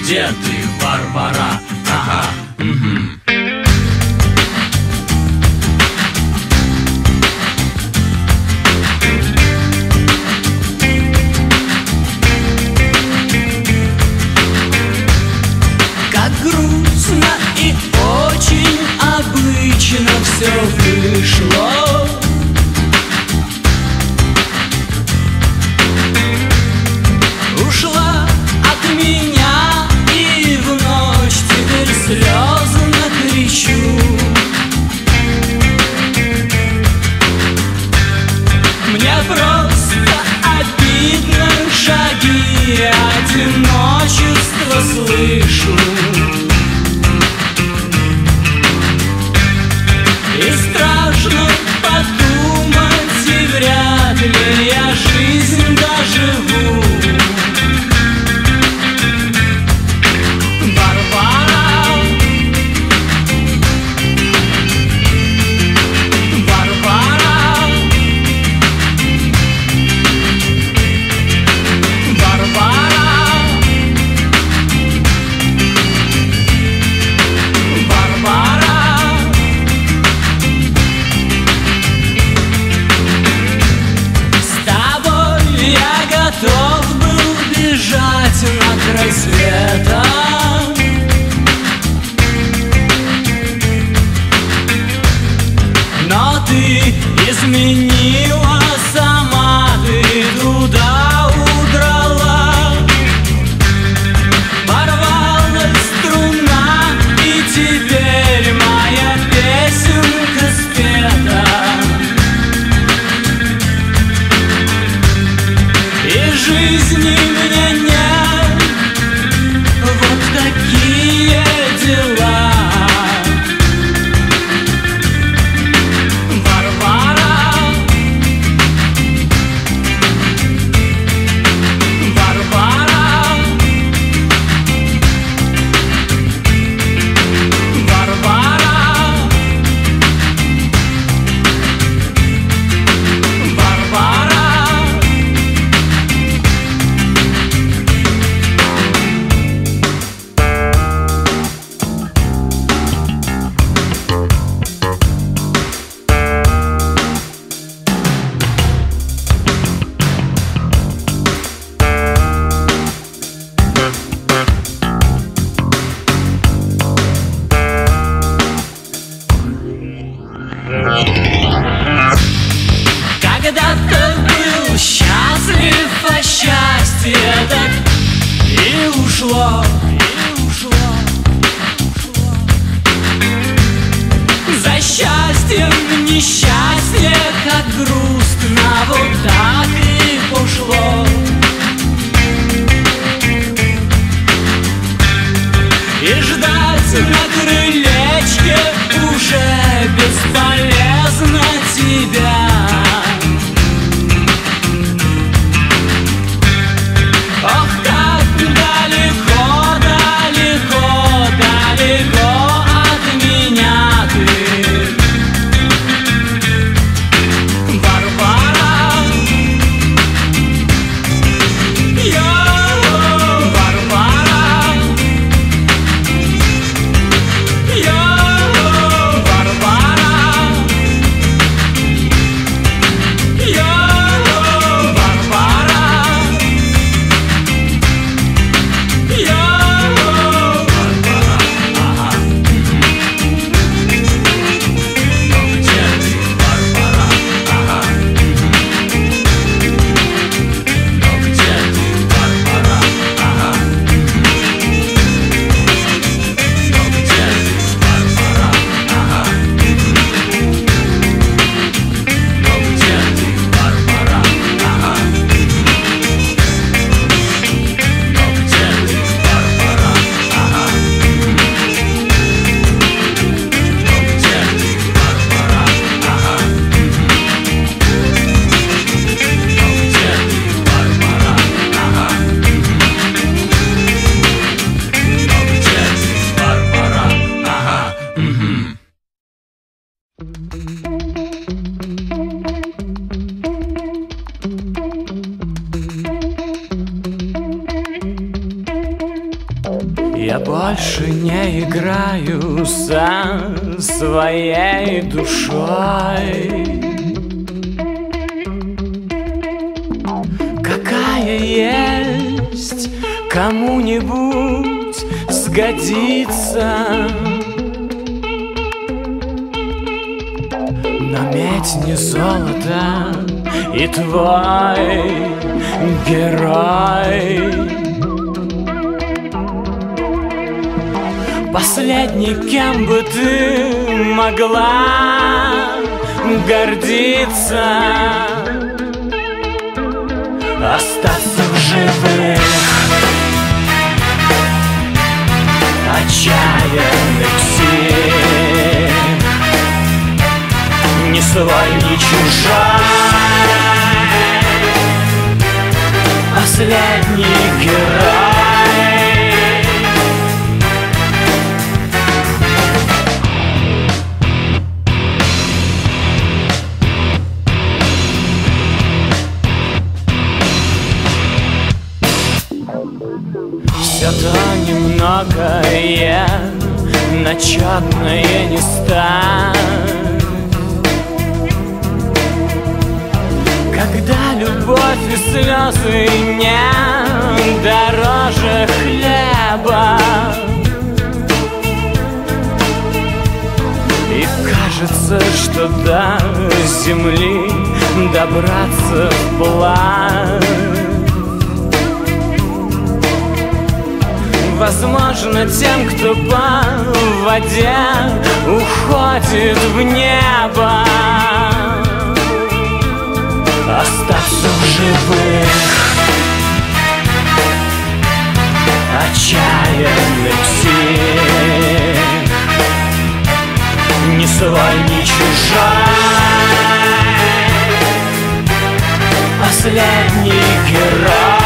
где ты, Варвара? Ага, Как грустно и очень обычно все вышло. Ушла от меня и в ночь теперь слезно кричу. Мне просто обидно, шаги одиночества слышу. И страшно подумать, и вряд ли я жизнь доживу. Варвара, Варвара, Варвара, Варвара. С тобой я готов был бежать над рассветом. Но ты изменила сама, ты туда удрала. Порвалась струна, и теперь моя песенка спета. И жизни мне нет, вот такие дела. Варвара, Варвара, Варвара, Варвара. Когда-то был счастлив, а счастье так и ушло, и ушло, ушло. За счастьем несчастье, как грустно, вот так и пошло. И ждать на крылечке уже бесполезно тебя. Ох, как далеко, далеко, далеко от меня ты. Я больше не играю со своей душой. Какая есть, кому-нибудь сгодится. Но медь не золото, и твой герой последний, кем бы ты могла гордиться, остаться в живых, отчаянных сил, ни свой, ни чужой, последний герой. Все то немногое, начетное не ставь. Когда любовь и слезы не дороже хлеба, и кажется, что до земли добраться вплавь возможно тем, кто по воде уходит в небо, остаться в живых, отчаянных сил, ни свой, ни чужой, последний герой.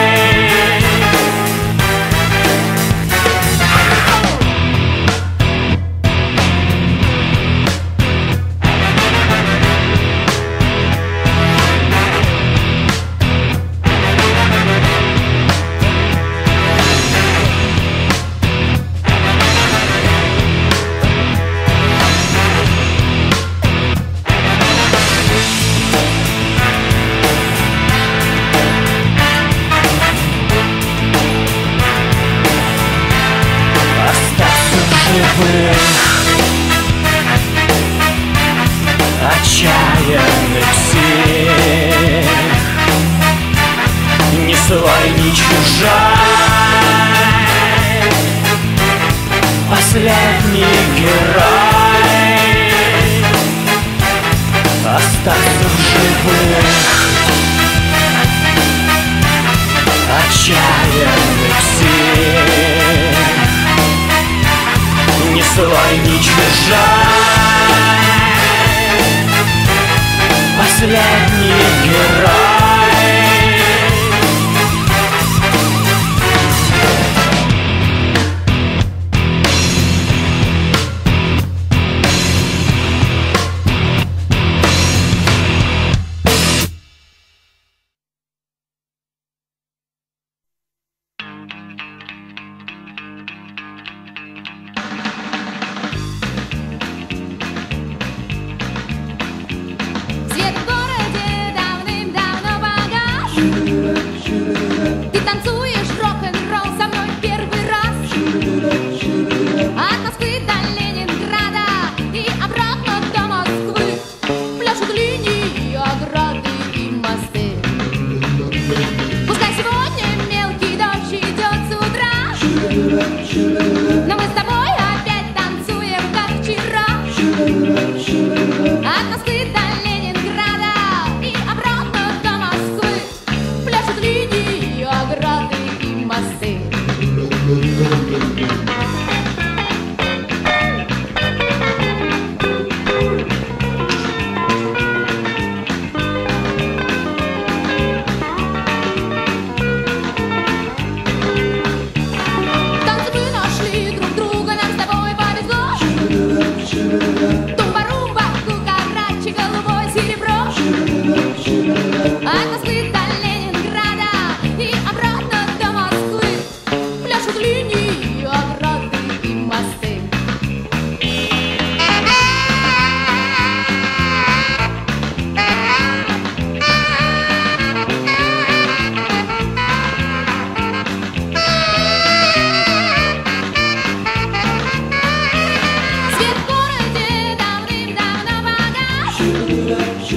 Отчаянных сил, ни свой, ни чужой, последний герой, остаться в живых, отчаянных сил, ни свой, ни чужой, последний герой. Свет в городе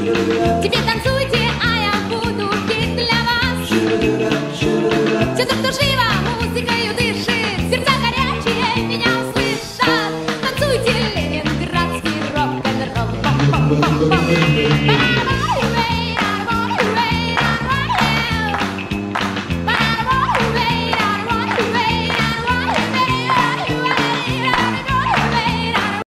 Теперь танцуй.